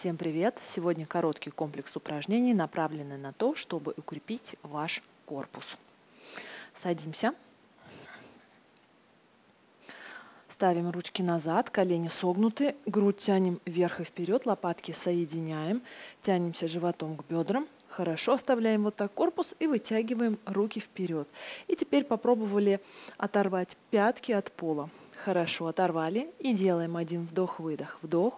Всем привет! Сегодня короткий комплекс упражнений, направленный на то, чтобы укрепить ваш корпус. Садимся. Ставим ручки назад, колени согнуты, грудь тянем вверх и вперед, лопатки соединяем, тянемся животом к бедрам. Хорошо, оставляем вот так корпус и вытягиваем руки вперед. И теперь попробовали оторвать пятки от пола. Хорошо, оторвали и делаем один вдох-выдох. Вдох.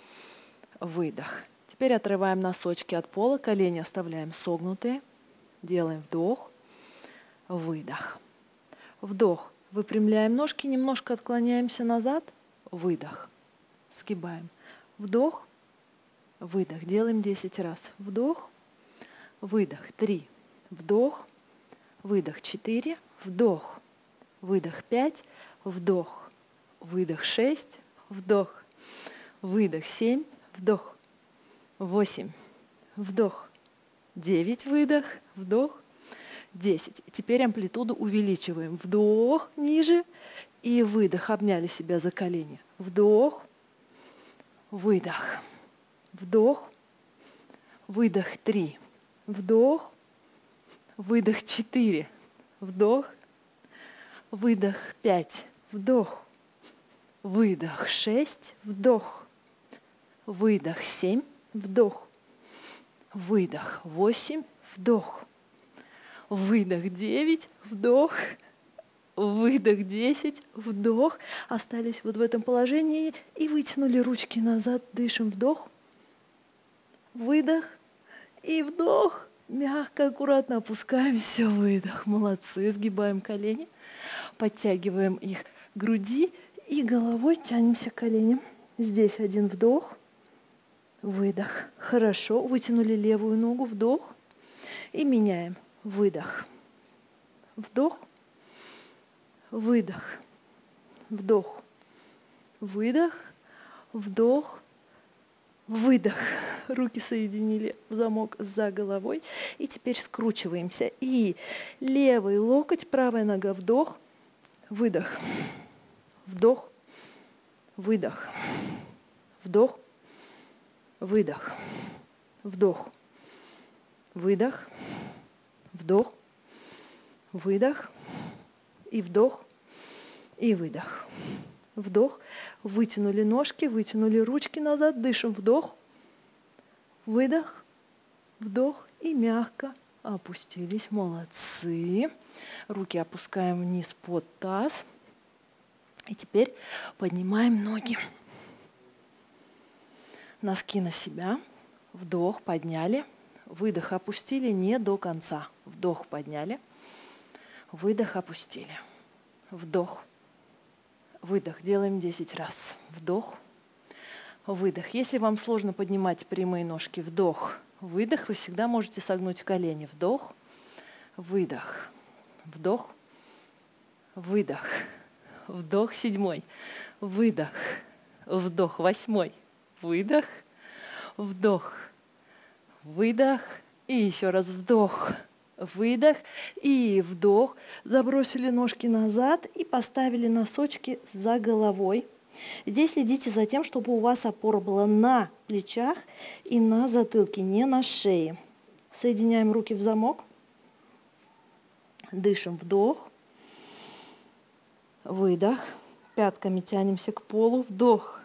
Выдох. Теперь отрываем носочки от пола, колени оставляем согнутые. Делаем вдох, выдох. Вдох. Выпрямляем ножки, немножко отклоняемся назад. Выдох. Сгибаем. Вдох, выдох. Делаем 10 раз. Вдох, выдох. 3. Вдох, выдох. 4. Вдох, выдох. 5. Вдох, выдох. 6. Вдох, выдох. 7. Вдох. 8. Вдох. 9. Выдох. Вдох. 10. Теперь амплитуду увеличиваем. Вдох ниже и выдох. Обняли себя за колени. Вдох. Выдох. Вдох. Выдох. 3. Вдох. Выдох. 4. Вдох. Выдох. 5. Вдох. Выдох. 6. Вдох. Выдох. 7. Вдох. Выдох. 8. Вдох. Выдох. 9. Вдох. Выдох. 10. Вдох. Остались вот в этом положении и вытянули ручки назад. Дышим. Вдох. Выдох. И вдох. Мягко, аккуратно опускаемся. Выдох. Молодцы. Сгибаем колени. Подтягиваем их к груди и головой тянемся к коленям. Здесь один вдох. Выдох. Хорошо. Вытянули левую ногу. Вдох. И меняем. Выдох. Вдох. Выдох. Вдох. Выдох. Вдох. Выдох. Руки соединили в замок за головой. И теперь скручиваемся. И левый локоть, правая нога. Вдох. Выдох. Вдох. Выдох. Вдох. Выдох. Вдох. Выдох. Вдох. Выдох. И вдох. И выдох. Вдох. Вытянули ножки, вытянули ручки назад. Дышим. Вдох. Выдох. Вдох. И мягко опустились. Молодцы. Руки опускаем вниз под таз. И теперь поднимаем ноги. Носки на себя. Вдох, подняли. Выдох, опустили не до конца. Вдох, подняли. Выдох, опустили. Вдох. Выдох. Делаем 10 раз. Вдох. Выдох. Если вам сложно поднимать прямые ножки, вдох. Выдох. Вы всегда можете согнуть колени. Вдох. Выдох. Вдох. Выдох. Вдох. 7. Выдох. Вдох. 8. Выдох, вдох, выдох, и еще раз вдох, выдох, и вдох. Забросили ножки назад и поставили носочки за головой. Здесь следите за тем, чтобы у вас опора была на плечах и на затылке, не на шее. Соединяем руки в замок. Дышим. Вдох, выдох. Пятками тянемся к полу. Вдох.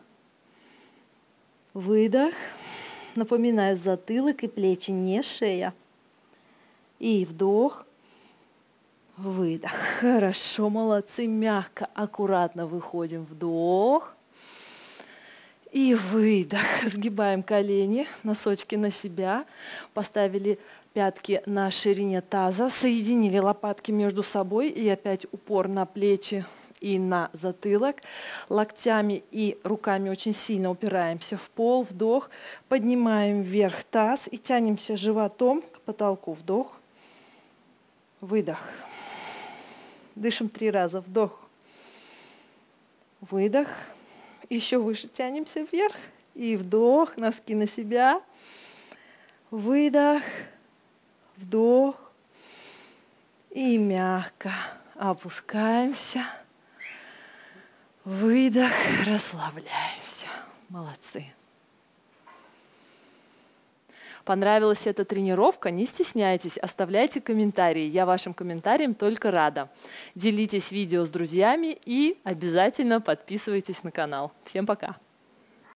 Выдох. Напоминаю, затылок и плечи, не шея. И вдох. Выдох. Хорошо, молодцы. Мягко, аккуратно выходим. Вдох. И выдох. Сгибаем колени, носочки на себя. Поставили пятки на ширине таза. Соединили лопатки между собой. И опять упор на плечи и на затылок. Локтями и руками очень сильно упираемся в пол. Вдох. Поднимаем вверх таз и тянемся животом к потолку. Вдох. Выдох. Дышим 3 раза. Вдох. Выдох. Еще выше тянемся вверх. И вдох. Носки на себя. Выдох. Вдох. И мягко опускаемся. Выдох, расслабляемся. Молодцы. Понравилась эта тренировка? Не стесняйтесь, оставляйте комментарии. Я вашим комментариям только рада. Делитесь видео с друзьями и обязательно подписывайтесь на канал. Всем пока!